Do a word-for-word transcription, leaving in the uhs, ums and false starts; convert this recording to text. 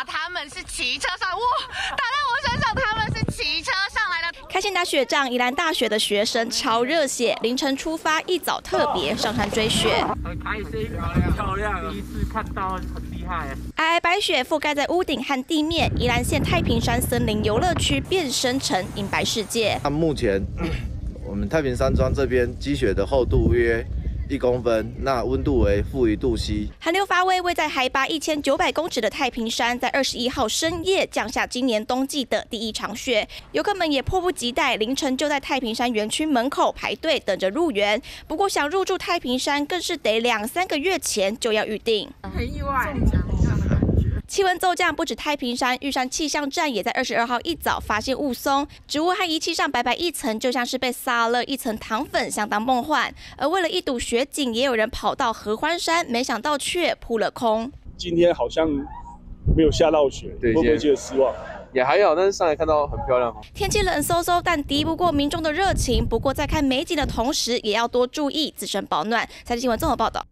哇，他们是骑车上，哇，打在我身上，他们是骑车上来的。 开心打雪仗，宜兰大学的学生超热血，凌晨出发，一早特别上山追雪。 很开心，漂亮，第一次看到，很厉害。 皑皑白雪覆盖在屋顶和地面，宜兰县太平山森林游乐区变身成银白世界。 那目前我们太平山庄这边积雪的厚度约一公分，那温度为负一度 C。 寒流发威，位在海拔一千九百公尺的太平山，在二十一号深夜降下今年冬季的第一场雪，游客们也迫不及待，凌晨就在太平山园区门口排队等着入园。不过想入住太平山，更是得两三个月前就要预定。 很意外。 气温骤降，不止太平山，玉山气象站也在二十二号一早发现雾凇，植物和仪器上白白一层，就像是被撒了一层糖粉，相当梦幻。而为了一睹雪景，也有人跑到合欢山，没想到却扑了空。 今天好像没有下到雪，会不会觉得失望？ 也还好，但是上来看到很漂亮。 天气冷飕飕，但敌不过民众的热情。不过在看美景的同时，也要多注意自身保暖。财经新闻综合报道。